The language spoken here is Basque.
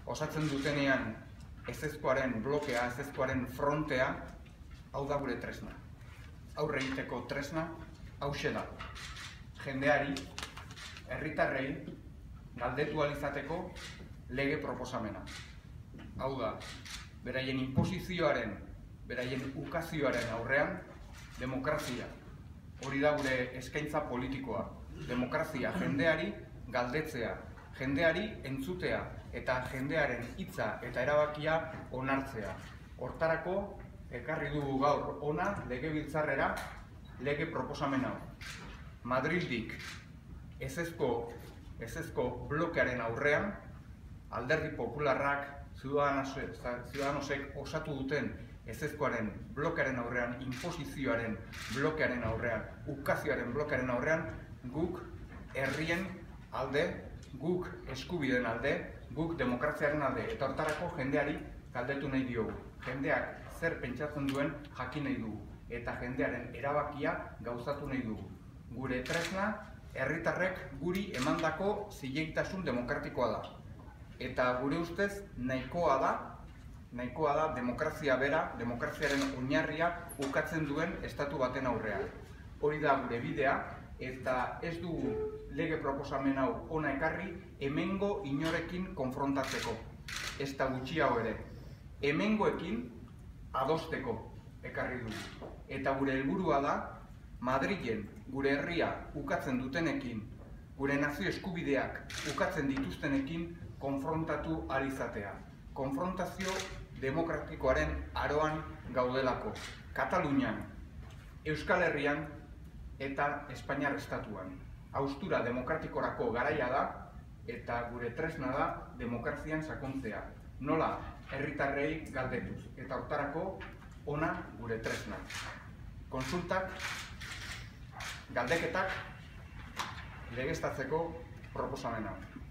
osatzen dutenean ezezkoaren blokea, ezezkoaren frontea, hau da gure tresna. Aurre egiteko tresna, hauxe da. Jendeari, herritarrei, galdetu ahal izateko lege proposamena. Hau da, beraien inposizioaren, beraien ukazioaren aurrean, demokrazia. Hori da gure eskaintza politikoa. Demokrazia, jendeari galdetzea, jendeari entzutea eta jendearen hitza eta erabakia onartzea. Hortarako, ekarri dugu gaur hona legebiltzarrera lege proposamen hau. Madrildik ezezko blokearen aurrean, Alderdi Popularrak, Ciudadanosek osatu duten ezezkoaren blokearen aurrean, inposizioaren blokearen aurrean, ukazioaren blokearen aurrean, guk herrien alde, guk eskubideen alde, guk demokraziaren alde, eta hortarako jendeari galdetu nahi diogu. Jendeak zer pentsatzen duen jakin nahi dugu, eta jendearen erabakia gauzatu nahi dugu. Gure tresna, herritarrek guri emandako zilegitasun demokratikoa da. Eta gure ustez nahikoa da demokrazia bera, demokraziaren oinarria ukatzen duen estatu baten aurrean. Hori da gure bidea, eta ez dugu lege proposamen hau hona ekarri hemengo inorekin konfrontatzeko. Ez da gutxiago ere, hemengoekin adosteko ekarri dugu. Eta gure helburua da, Madrilen gure herria ukatzen dutenekin, gure nazio eskubideak ukatzen dituztenekin konfrontatu ahal izatea. Konfrontazio demokratikoaren aroan gaudelako. Katalunian, Euskal Herrian eta Espainiar estatuan. Haustura demokratikorako garaia da eta gure tresna da demokrazian sakontzea. Nola herritarrei galdetuz. Eta hortarako hona gure tresna. Konsultak, galdeketak legeztatzeko proposamena.